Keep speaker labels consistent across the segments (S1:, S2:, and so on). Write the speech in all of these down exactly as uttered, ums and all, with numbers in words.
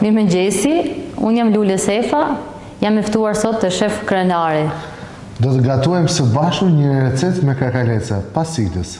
S1: Mirëmëngjesi, unë jam Lule Sefa, jam e ftuar sot të shef Krenari.
S2: Do të gatuajmë së bashku një recetë me kakaleca, pas sigles.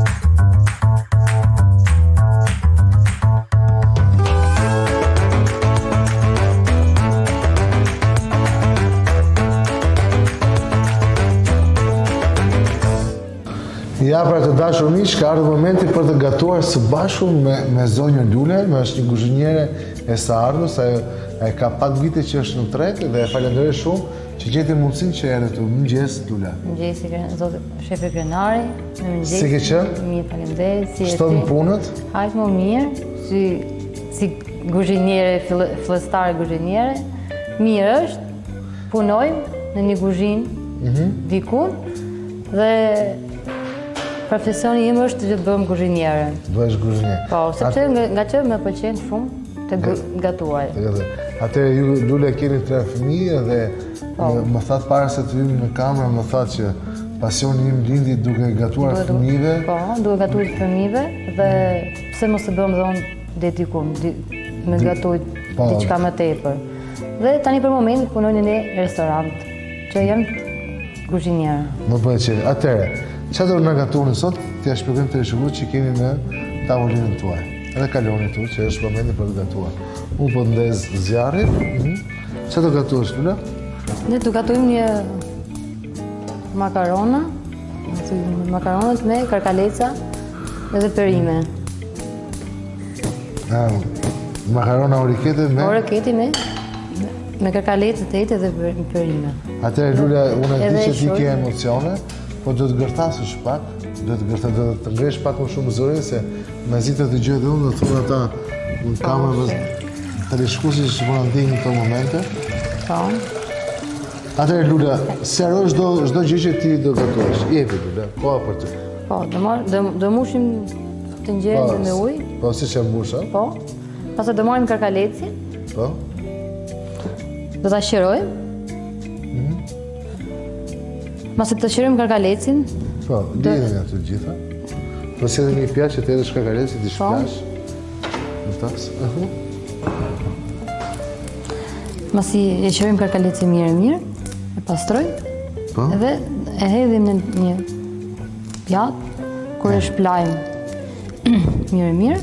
S2: Ja, pra të dashur miq, ka ardhur momenti për të gatuar së bashku me, me zonjën Lule, me është një kuzhiniere e së ardhës, ajo e ka pak vite që është në tret dhe e falenderoj shumë që gjeti mundësinë që erdhe këtu. Mëngjes Lula.
S1: Mëngjes zotë shefi Krenari. Mëngjes.
S2: Si ke qenë?
S1: Mirë, faleminderit. Si
S2: Çto në punët?
S1: Hajt më mirë, si si kuzhiniere, fillestare kuzhiniere. Mirë është. Punojmë në një kuzhinë mm-hmm. diku dhe profesioni im është që të bëhem kuzhiniere.
S2: Bëhesh kuzhiniere.
S1: Po, sepse nga, nga që më pëlqen shumë të gatuaj.
S2: Atëherë ju Lule keni tre fëmijë dhe më thatë para se të hymë në kamerë, më thatë që pasioni im lindi duke gatuar fëmijëve.
S1: Po, duke gatuar fëmijëve dhe pse mos të bëhem dhonë deri diku, me gatuaj diçka më tepër. Dhe tani për momentin punoj në një restorant, që jam kuzhiniere.
S2: Më bëhet që atëherë, çfarë do na gatuani sot? T'ia shpjegojmë të shërbut që kemi në tavolinën tuaj. Edhe kaloni tu, që është momenti për të gatuar. Unë po ndez zjarrin. Çfarë do gatuash, Lula?
S1: Ne do gatojmë një makarona, makaronat me karkaleca edhe perime.
S2: Ah, makarona orikete me?
S1: Orikete me me karkaleca të ejtë edhe perime.
S2: Atëherë Lula, unë e di që ti ke emocione, po do të gërtasësh pak, do të gërta, do të ngresh pak më shumë zërin se mezi të dëgjoj dhe unë do të thonë ata në kamerë teleshikuesit që po na ndiejnë në këto momente.
S1: Po.
S2: Atëherë Lula, sero çdo çdo gjë që ti do gatuash. Jepi Lula, po për ty.
S1: Po, do marr do, do mushim të nxjerrë me ujë.
S2: Po, siç e mbush, a?
S1: Po. Pastaj do marrim karkalecin.
S2: Po.
S1: Do ta qirojmë.
S2: Mhm.
S1: Masi të qirojmë karkalecin.
S2: Po, lidhen ato gjitha. Po si edhe një pjaç që të edhe shkarkalecit i shplash. Në tas.
S1: Masi e qirojmë karkalecin mirë mirë, e pastrojmë.
S2: Po.
S1: Edhe e hedhim në një pjatë, kur e shplajmë mirë mirë.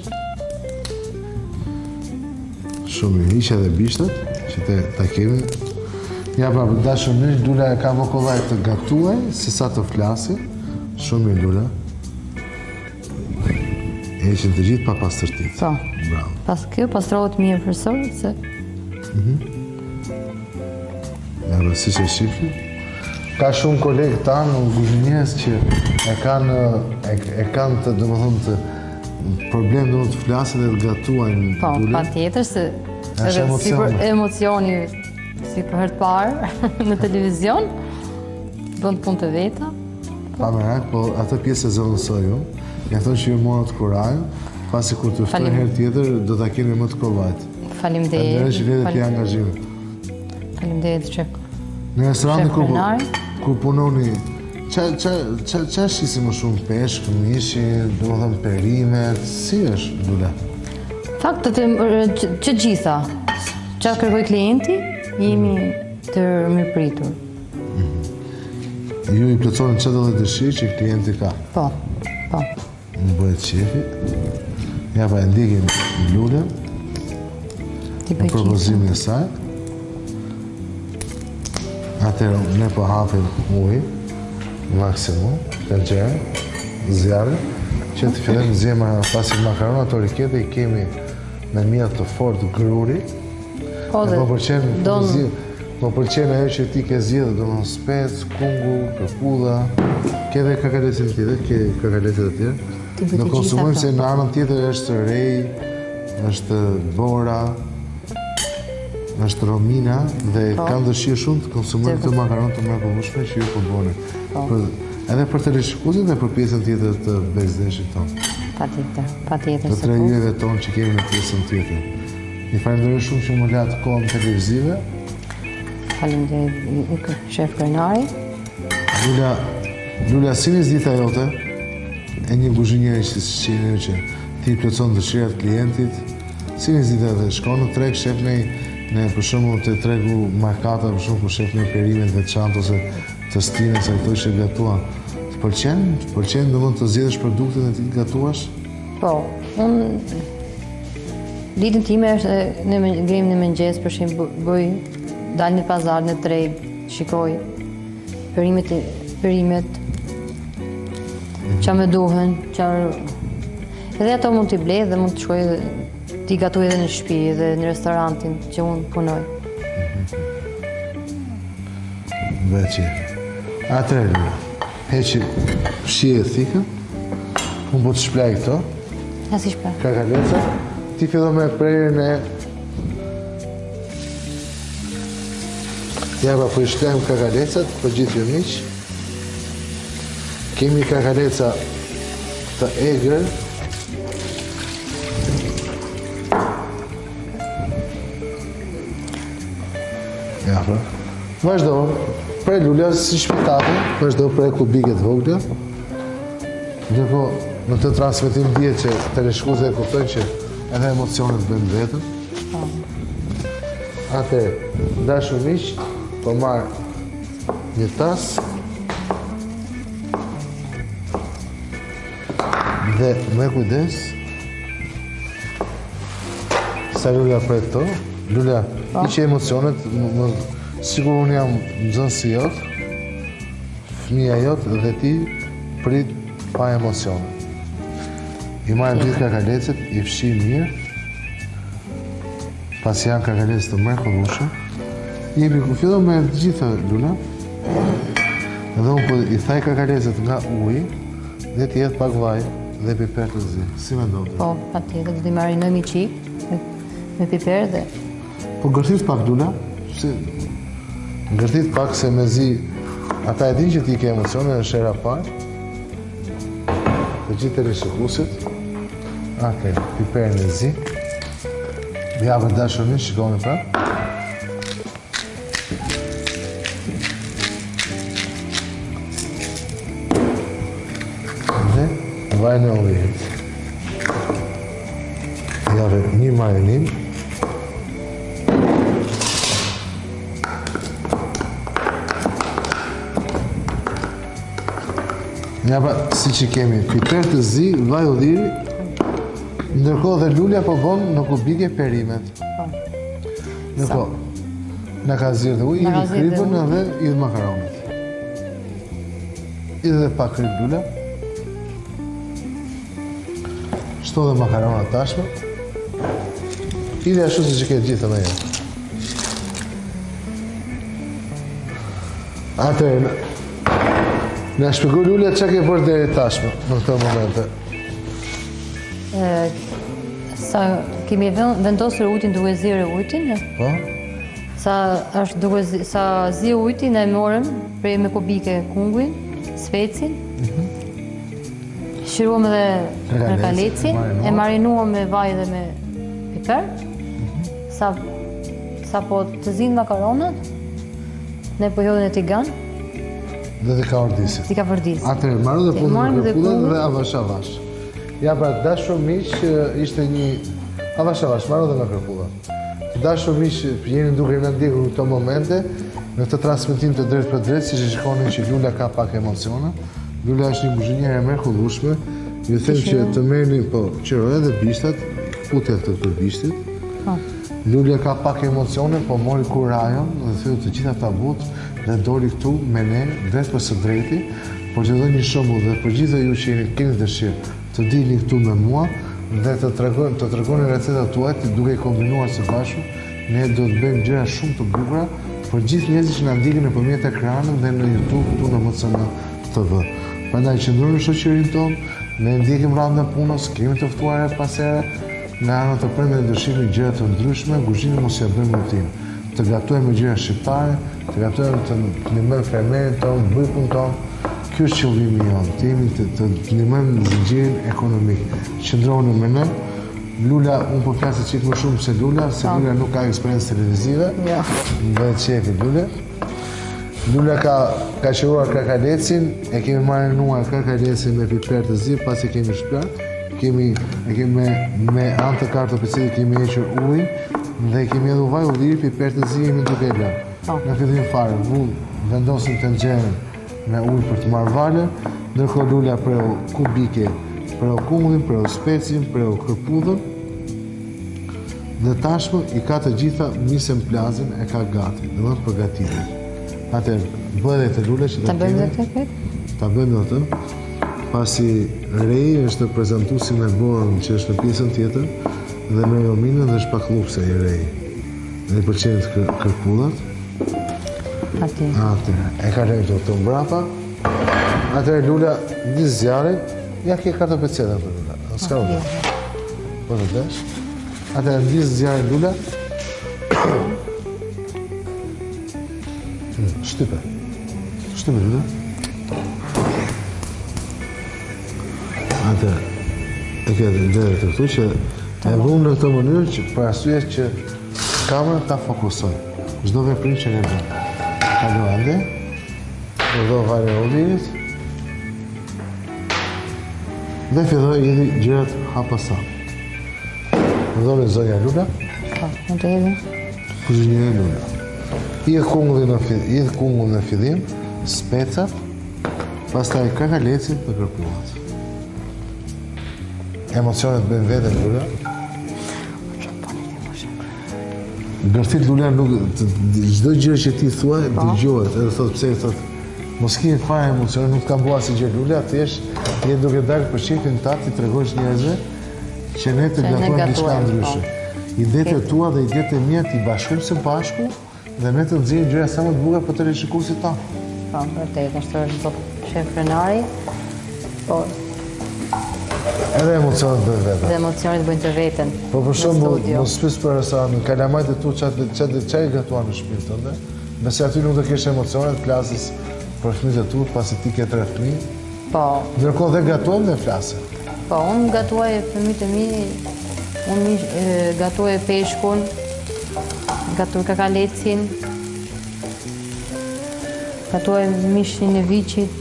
S2: Shumë i hiqe dhe bishtet, që te ta kemi. Ja pra, dashur miq, Lula e ka më kollaj të gatuaj, se sa të flasi. Shumë i Lula. E heqin të gjithë pa pastërtit.
S1: Po.
S2: Bravo.
S1: Pas kjo pastrohet mirë përsor, se...
S2: Ja pra, si që shifri. Ka shumë kolegë tanë në kuzhinierës që e kanë, e, e kanë të, dhe më thonë, të problem dhe më të flasin dhe të gatuajnë.
S1: Po, pa tjetër, se edhe si për emocioni, si për herë të parë në televizion, bënd punë të veta.
S2: Pa me rak, po atë pjesë e zëvënsoj ju, ja thonë që ju morë të kurajnë, pasi kur të ftoj herë tjetër, do të keni më të kovajt.
S1: Faleminderit.
S2: Dhe që vjetë të angazhime.
S1: Faleminderit, shef.
S2: Në restoranti kur punoni, qa shisi më shumë peshk, mishi, do më thëmë perimet, si është, Lula?
S1: Faktët që gjitha, që kërkoj klienti, jemi të mirëpritur.
S2: Ju i plëconin që dhe dëshirë që klienti ka?
S1: Po, po.
S2: Më bëhet qefi. Ja pa e ndikim Lulën në propozimin e saj. Atëherë, ne po hapim ujë, maksimum, tenxhere, zjarri, që të fillim zjema pasi makaronat orikete i kemi me mjaft të fort gruri.
S1: Po dhe, donë...
S2: Më përqenë ajo që ti ke zjedhë, do në spec, kungu, këpulla, ke dhe kakalecin tjetër, ke kakalecet e tjerë. Në konsumojmë se në anën tjetër është rej, është bora, është romina dhe kanë dëshirë shumë të konsumojmë këtë makaron të mërë përvushme që ju përbone. Edhe për të rishikusit dhe për pjesën tjetër të bezdeshit tonë.
S1: Pa tjetër, pa tjetër.
S2: Të tre juve tonë që kemi në pjesën tjetër. Një falenderoj shumë që më latë kohën televizive.
S1: Faleminderit, shef Krenari.
S2: Lula, Lula, si një zdita jote, e një kuzhinieri që që që ti plëcon dëshirat klientit, Si një zita dhe shko në treg, shef ne, ne për shumë të tregu markata, për shumë për shef ne perimet veçantë ose të stine, se këto që gatua. Të përqen? Të përqen dhe mund të zjedhësh produktet e ti të gatuash?
S1: Po, unë... Ditën time është në ngrim në mëngjes, për shimë bëj, dalë në pazar, në treg, shikoj perimet, perimet, qa me duhen, qa... Edhe ato mund t'i blej dhe mund të shkoj dhe t'i gatuj edhe në shtëpi dhe në restorantin që unë punoj.
S2: Veqe. Atëherë, heqi shije thikën, unë po të shplaj këto.
S1: Ja si shplaj.
S2: Kakaleca. Ti fillo me prerjen e... Ja pa po i shplajmë kakalecat, për gjithë ju miq. Kemi kakaleca të egër. Ja, pra. Vazhdo, prej lulja si shpitatë, vazhdo prej kubiket vogla. Ndërko, në të transmitim dje që teleshkuze e kuptojnë që edhe emocionet bëjnë vetën. Ate, dashur miq, po marrë një tas dhe me kujdes sa lulja prej këto. Lulja, i që emocionet, sigur unë jam nxënësi jot, fëmija jot dhe ti prit pa emocionet. I marrë gjithë kakalecet, i fshi mirë, pas janë kakalecet të mrekullueshme, i jepi ku fillo me gjitha lula, edhe unë po i thaj kakalecet nga uji, dhe ti jetë pak vaj dhe piper të zi. Si me ndonë?
S1: Po, patjetër, do t'i marinoj qik me piper dhe...
S2: Po gërthit pak lula, gërthit pak se me zi, ata e din që ti ke emocione në shera parë, të gjithë të rishikusit, ake, piperin e zi, ja për dashurin, shikoni pra. Dhe, vajnë e ujit. Ja për një marinim, ja pa, si që kemi piper të zi, vaj u dhiri, ndërkohë dhe lulja po bon në kubike perimet. Ndërkohë, në ka zirë dhe uj, i dhe kripën edhe i dhe makaronit. I dhe pak krip lulja. Shto dhe makaronat tashme. I dhe ashtu si që ke gjithë me jetë. Atërë, në shpjegoj lulja që ke bërë deri tashme në këto momente?
S1: Sa kemi vendosur ujtin duke zirë ujtin,
S2: po?
S1: Sa është duke sa zi ujtin e morëm prej me kubike kunguin, svecin, shiruam edhe kakalecin, e marinuam me vaj dhe me piper, sa po të zinë makaronat, ne po hodhin e tigan,
S2: dhe dhe ka ordisit.
S1: Dhe ka ordisit.
S2: Atërë, marru dhe punë në kërpullat dhe avash avash. Ja pra, dashur miq, ishte një... Avash avash, marru dhe në kërpullat. Dashur miq, jeni duke në ndjekur në këto momente, në këtë transmitim të drejt për drejt, si që shikoni që Lula ka pak emocione. Lula është një muzhinjere e mrekullueshme. Ju them që të merrni, po, qëroj edhe bishtat, putja të të bishtit. Lula ka pak emocione, po mori kurajon dhe theu të gjitha tabut dhe doli këtu me ne, drejt për së drejti, por që dhe një shembull dhe për gjithë ju që keni dëshirë të dilni këtu me mua dhe të tregoni të tregoni recetat tuaja duke i kombinuar së bashku, ne do të bëjmë gjëra shumë të bukura për gjithë njerëzit që na ndjekin nëpërmjet ekranit dhe në YouTube këtu në M C N T V. Prandaj qëndroni në shoqërinë tonë, ne ndjekim radhën e punës, kemi të ftuar her pas here, në anën të premte dhe dëshirojmë gjëra të ndryshme, kuzhinën mos ja bëjmë rutinë. Të gatojmë gjëra shqiptare, të gatojmë të ndihmojmë fermerin tonë, bypun tonë. Ky është qëllimi jonë, të jemi të, të ndihmojmë zinxhirin ekonomik. Qëndroni me ne. Lula, unë po flasë çik më shumë se Lula, se Lula nuk ka eksperiencë televizive. Ja. Bëhet shefi Lula. Lula ka ka qiruar kakalecin, e kemi marinuar kakalecin me piper të zi, pasi kemi shplar. kemi, e kemi me, me anë të kartë P C kemi hequr ujin dhe kemi edhe vaj ulliri për pertëzi jemi duke e lërë. Në fillim fare, vull vendosim tenxherën me ujë për të marrë valën, ndërkohë Lula preu kubike, preu kumullin, preu specin, preu kërpudhën, dhe tashmë i ka të gjitha misën plazin e ka gati, dhe më të përgatitit. Atëherë, bëhe të Lula që
S1: ta bëjmë dhe të
S2: ta bëjmë dhe të, pasi Rej është prezentu si me borën që është në pjesën tjetër, dhe me rominën dhe është pak lupse i Rej. Dhe i përqenit kër, kërpudhat.
S1: Ati.
S2: Ati. E ka rejtë të mbrapa. Atëherë Lula, një zjarën, ja ke kartë P C-dhe për Lula. Ska u dhe. Po të desh. Atëherë, një zjarën Lula. Shtype. Shtype, Lula. Atëherë, e ke dhe të këtu që e vumë në këtë mënyrë që për arsye që kamerën ta fokusoj. Çdo veprim që ne bëjmë. Kalo ande, do vare ullirit, dhe filloj edhe gjërat hapa sa. Do në zonja Lula.
S1: Po, në të edhe.
S2: Kuzhinjëre Lula. I e kungullin në fillim, i e kungullin në fillim, specat, pastaj kakalecin dhe kërpuat. Emocionet bëjnë vete Lula. Gërthit Lula nuk, çdo gjë që ti thua, dëgjohet, edhe thot pse thot, mos ki fare emocione, nuk ka bua si gjë Lula, thjesht je duke dalë për shefin ta, ti tregosh njerëzve që ne të gatojmë diçka ndryshe. Idetë e tua dhe idetë e mia ti bashkojmë së bashku dhe ne të nxjerrim gjëra sa më të bukura për të rishikuesit tanë.
S1: Po, vërtet, është do shef krenari, po
S2: edhe emocionet bëjnë vetën.
S1: Dhe emocionet bëjnë të vetën.
S2: Po për shembull, mos pyes për sa në kalamajt e tu çat çat çaj gatuan në shtëpinë tënde. Nëse aty nuk do kesh emocionet, flasës për fëmijët e tu, pasi ti ke tre fëmijë.
S1: Po.
S2: Ndërkohë dhe gatuam dhe flasë.
S1: Po, unë gatuaj fëmijët e mi, unë gatuaj peshkun, gatuaj kakalecin, gatuaj mishin e viçit.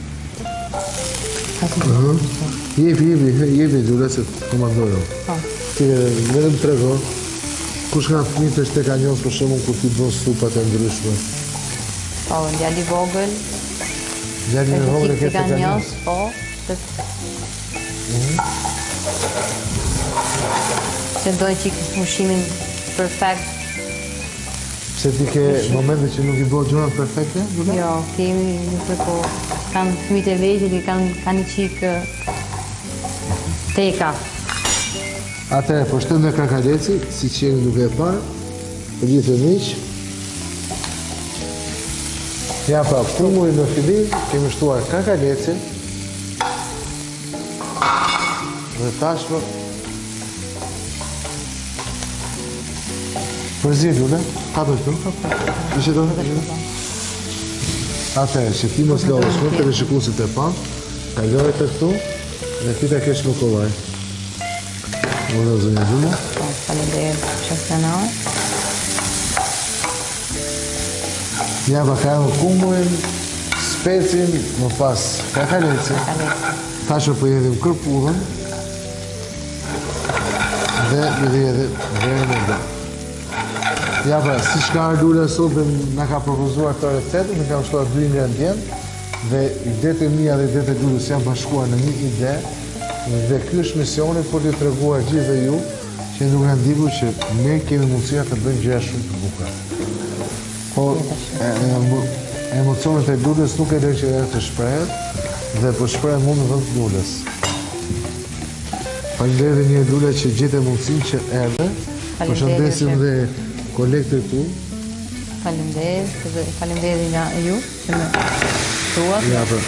S2: Jepi, jepi, jepi, Lula, se të komandojnë. Ti vetëm të rego, kush nga fëmijët është tek anjohës për shembull kur ti bën supat e ndryshme.
S1: Po, djali vogël.
S2: Djali i vogël e ke tek anjohës?
S1: Po, se dojnë që ushimin perfekt.
S2: Pse ti ke momente që nuk i bëhet gjërat perfekte, Lula?
S1: Jo, kemi nuk e po. Kanë fëmijët e vegjël që kanë kanë një çik teka.
S2: Atëherë, po shtem dhe kakaleci, si që jeni duke e parë, për gjithë e miq. Ja pra, kumullin në fillim, kemi shtuar kakalecin, dhe tashmë, përzi, Lula, ka të këtu? Ishe të në? Atëherë, që ti mos lodhësh më të rishikuesit e pa, kaloj të këtu, dhe ti ta kesh më kollaj. Më dhe zonja Lula.
S1: Faleminderit, shëftanor.
S2: Ja, pa ka në kumullin, specin, më pas kakalecin. Tashmë për jedhim kërpudhën, dhe më edhe verën e dhe. Ja pra, si shka Lula sot nga ka propozuar të recetë, në kam shtuar dy ingredient, dhe idetë e mia dhe idetë e Lulës janë bashkuar në një ide, dhe ky është misioni për t'ju treguar gjithë dhe ju, që nuk në ndiku që ne kemi mundësia të bëjmë gjëra shumë të bukura. Po, emocionet e Lulës nuk e lërë që e të shprehet, dhe po shprehet mund në vend të Lulës. Faleminderit dhe një Lula që gjete mundësin që erdhe, përshëndesim dhe kolekte tu.
S1: Faleminderit, faleminderit nga ju që më thuat.
S2: Ja, për.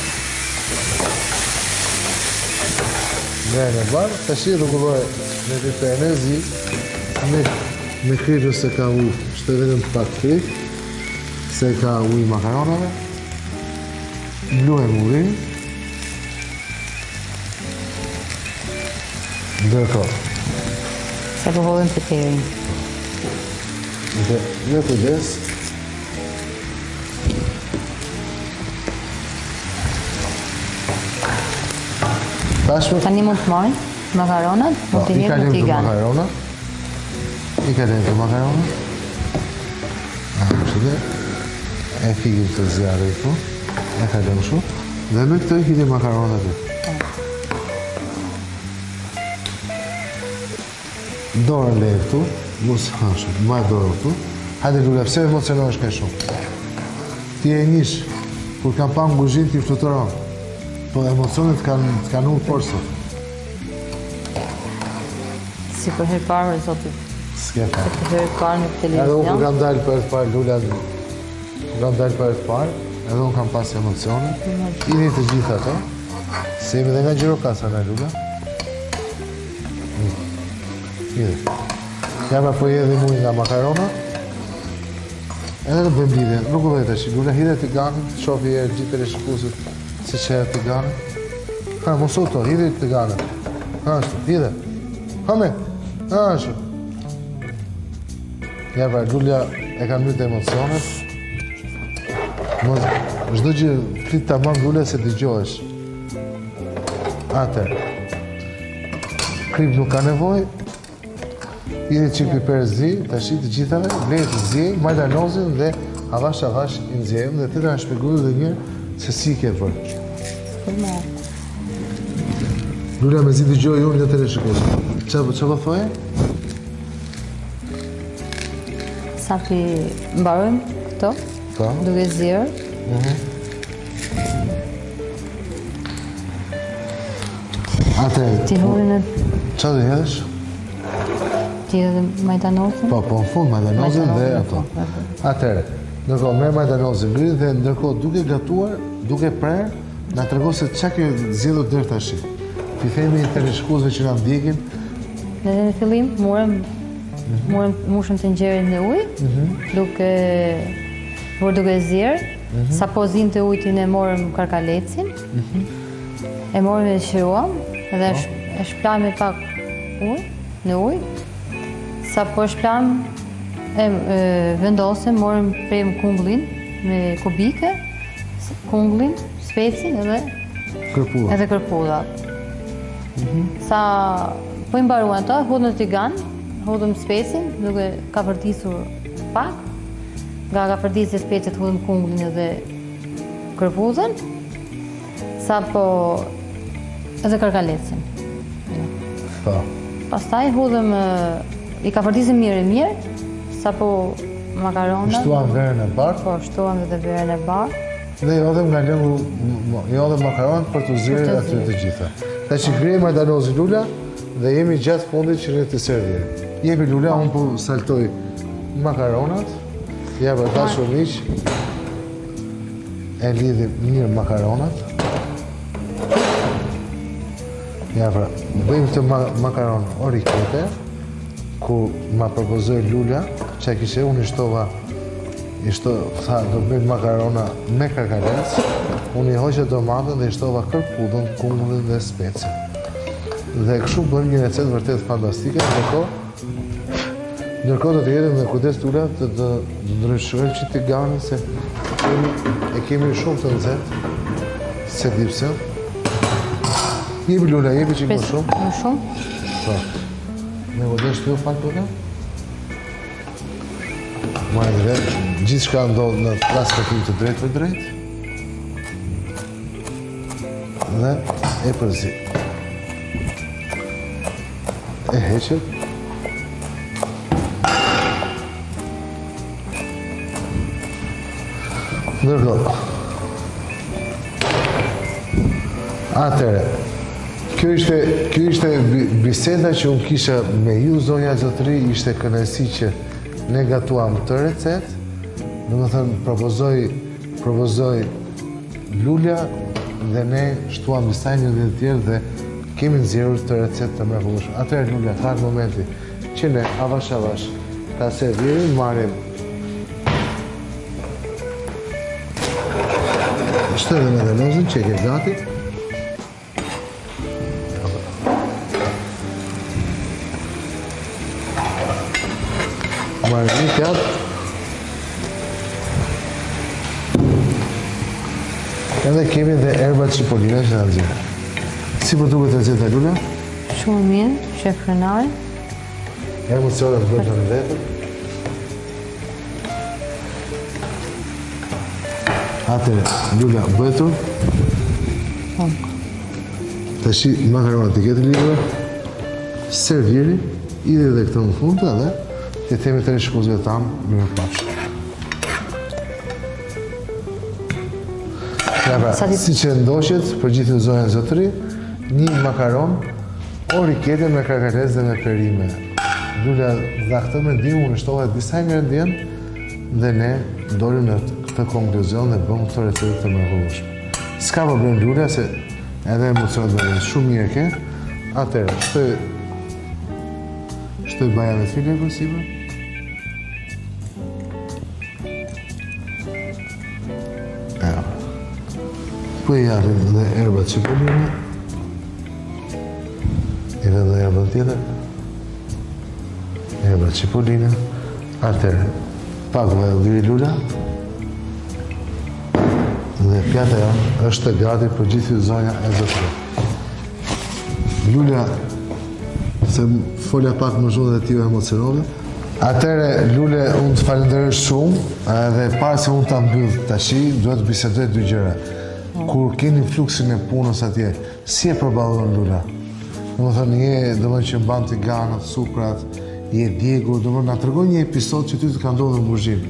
S2: Nga e në barë, të shi rrugulloj me të të enerzi, me, me kripë se ka ujë, shte vetëm pak kripë, se ka ujë makaronave, luaj murin, ndërko.
S1: Se përhodhen të terin.
S2: Dhe një të des, tashme...
S1: Tani mund të marrë? makaronat, mund t'i njërë në tigan.
S2: Makarona. I ka lejmë të makarona. Kështë dhe, e fikim të zjarë e këtu, e ka lejmë shumë, dhe me këto i hiti makarona të. Dorën lejë këtu, musë hashë, ma dorën këtu. Hajde Lula, pse emocionohesh ka shumë? Ti e njësh, kur kam pa në guzhin t'i fluturon, po emocionet t'kan unë forësë.
S1: Si për herë parë, zotit.
S2: S'ke fa.
S1: Si për herë parë në televizion.
S2: Edhe unë kam dalë për e të parë, Lula, kam dalë për e të parë, edhe unë kam pas emocionet. Ini të gjitha ato, se jemi dhe nga Gjirokasa në Lula. Ide. Jama po jedhi mujë nga makarona, edhe në bëjmë lidhe, nuk u vete që Lula hide të ganit, shofi e gjithë e shkusit, si që e të ganit. Ha, mosu to, hide të ganit. Ha, shtu, hide. Hame, ha, shtu. Ja, pra, Lula e ka mjët emocionet. Shdo që flit të mamë Lula se t'i gjohesh. Atër. Krip nuk ka nevoj. Ide që piper zi, të shi të gjithave, blejë të zi, majdanozin dhe avash avash i nëzjejmë dhe të të në shpegurë dhe njërë se si ke për. Lula me zi të gjojë unë në të reshëkosë. Që po thoje?
S1: Sa pi mbarojmë këto, duke zirë.
S2: Ate,
S1: ti huri në...
S2: Qa dhe hedhesh?
S1: Ti edhe majdanozin?
S2: Po, po, në fund majdanozin dhe ato. Atere, ndërko, me majdanozin gri dhe ndërko duke gatuar, duke prerë, nga të rego se qa ke zjedhur dërë të ashi. Ti themi të rishkuzve që nga ndjekin.
S1: Dhe në fillim, murëm, murëm mushën të nxerin në ujë, duke, por duke zirë, sa po zinë të ujtin e morëm karkalecin, e morëm e shiruam, edhe e shplam e pak ujë, në ujë, sa po shplam e vendosëm, morëm prejmë kungullin me kubike, kungullin, specin edhe edhe kërpullat. Sa po i mbaruan to, hudëm në tigan, hudëm specin, duke ka përtisur pak, nga ka përtisur specit hudëm kungullin edhe kërpullën, sa po edhe karkalecin. Pastaj hudëm, i ka përtisur mirë e mirë, sa po makaronat.
S2: Shtuam verën e barë.
S1: Po, shtuam edhe verën e barë.
S2: Dhe i odhem nga lëngu, i odhem makaronat për të zirë aty të gjitha. Ta që grejë majdanozin Lula dhe jemi gjatë fundit që në të servirë. Jepi Lula, unë po saltoj makaronat, ja për ta shumiq, e lidhim mirë makaronat. Ja pra, bëjmë të makaron orikete, ku ma propozoj Lula, që e kishe unë i shtova, i shtova, tha, do bëjmë makarona me karkalec, unë i hoqe domatën dhe i shtova kërpudën, kungullin dhe specin. Dhe kështu bëjmë një recet vërtet fantastike, ndërko, ndërko do të jetim dhe kujdes Lula të të ndryshojmë që t'i gani se e kemi shumë të nëzet, se dipse. Jebi Lula, jebi që më shumë.
S1: Më shumë?
S2: Po. Me kujdes të ju falë për të? Ma e dhe, gjithë shka ndodhë në raskatim të drejt për drejt. Dhe e përzi. E heqet. Ndërko. Atere, kjo ishte, kjo ishte biseda që unë kisha me ju, zonja zotëri, ishte kënaqësi që ne gatuam të recet, në më thënë, propozoj, propozoj Lula dhe ne shtuam disa një dhe tjerë dhe kemi nëzirur të recet të mrekullueshme. Atëherë Lula, ka në momenti që ne avash avash ta servirim, marrim shtërën edhe lozën që e ke gati. Marrim një pjatë. Edhe kemi dhe erbat cipollina që në nëzirë. Si për duket receta Lula?
S1: shumë mirë, shef Renari.
S2: Emocionet bëjnë në vetën. Atëre, Lula, bëtur. Të shi makaronat i ketë libra, serviri, ide dhe këtë në fundë, edhe të themi të rishkuzve tamë në në pashë. Ja pra, si që ndoqet, për gjithë zonën zotëri, një makaron, o rikete me karkates dhe me perime. Lula, dha këtë me ndimu në shtohet disa ingredientë dhe ne dorim në këtë konkluzion dhe bëmë këtë recetë të mrekullueshme. S'ka problem Lula, se edhe emocionet me shumë mirë ke. Atëre, shtoj shtoj baja me file për sipër. Evo. Po i jarim dhe erbat cipollina. I dhe dhe erbat tjetër. Erbat cipollina. Atëre, pak vajlliri Lula. Dhe pjata jo është gati për gjithë zonja e zotëri. Lula, se folja pak më shumë dhe tio emocionove. Atëre, Lule, unë të falenderoj shumë, dhe parë se unë të mbyllë tashi, duhet të bisedoj dy gjëra. Kur keni fluksin e punës atje, si e përballon Lula? Dhe më thënë, je, dhe më që mban të ganët, suprat, je djegur, dhe më nga të rëgoj një episod që ty të ka ndodhur në Buzhin.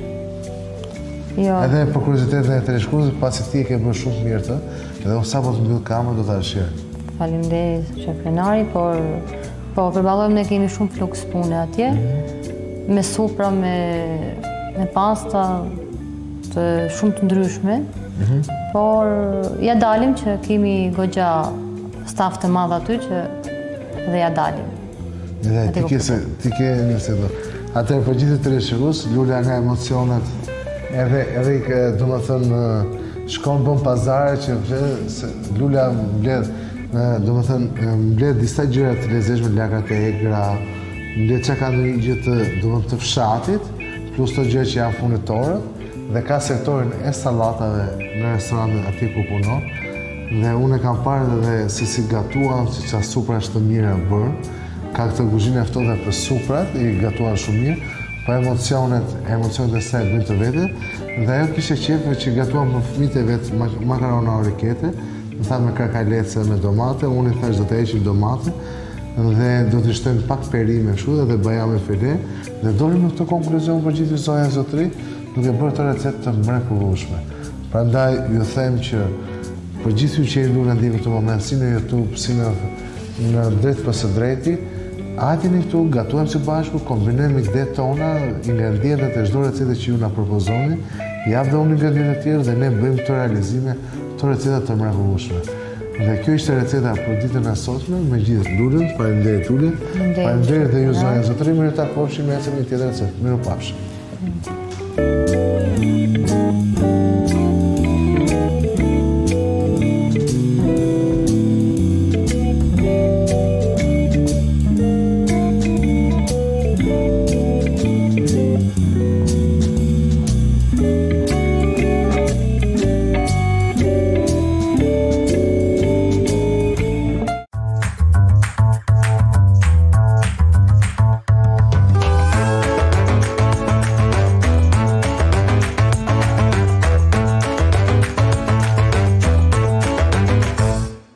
S1: Jo.
S2: Edhe për kuriozitetin e teleshkuesit, pasi ti e ke bërë shumë mirë të, edhe unë sa po të mbyll kamerën do ta shqyrë.
S1: Faleminderit shef Renari, por po përballojmë ne kemi shumë fluks pune atje, me supra, me me pasta të shumë të ndryshme, por ja dalim që kemi goxha staf të madh aty që dhe ja dalim.
S2: Edhe ti ke se ti ke një se do. Atëherë për gjithë teleshikues, Lula nga emocionet Edhe, edhe, do më thënë, shkon bën pazare që se Lula mbledh, do më thënë, mbledh disa gjëra të lezetshme, lagrat e egra, mbledh që ka në një gjë të, do më të fshatit, plus të gjë që janë funitore, dhe ka sektorin e sallatave në restorantet atje ku punon, dhe unë e kam parë dhe si si gatuan, si qa supra është të mirë e bërë, ka këtë kuzhinë e ftohtë për suprat, i gatuan shumë mirë, po emocionet, emocionet e saj bëjnë të vete, dhe ajo kishe qefë që gatuam për fëmijët e vetë makarona orikete, në tha me karkalece me domate, unë i thash do të heqim domate, dhe do të shtojmë pak perime shuda dhe bajame file, dhe dorim në këtë konkluzion për gjithë zonja e zotëri, duke bërë të recetë të mrekullueshme. Prandaj ju them që për gjithë ju që jeni në ndihmë këtë moment, si në YouTube, si në në drejt për së drejti, hajteni këtu, gatuem së bashku, kombinojmë idetë tona, ingredientet e çdo recete që ju na propozoni, jap dhe unë ingredientet e tjerë dhe ne bëjmë të realizime të receta të mrekullueshme. Dhe kjo ishte receta për ditën e sotme, me gjithë Lulën, faleminderit Lule, faleminderit dhe ju zonja zotëri, mirë ta pofshim me një tjetër recetë. Mirupafshim.